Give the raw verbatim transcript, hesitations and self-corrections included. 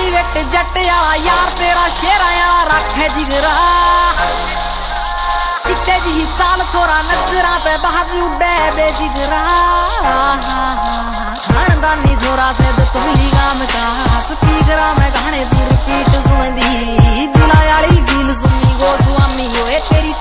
private जट आला यार तेरा शेरा आला रखे जिगरा चिट्टे जी चाल छोरा नजरा ते बाज उड़े बेफिक्रा खानदानी छोरा से तुम ही काम का स्पीकरा में गाने दी रिपीट सुन दी दिला वाली गील सुनी गो स्वामी होए तेरी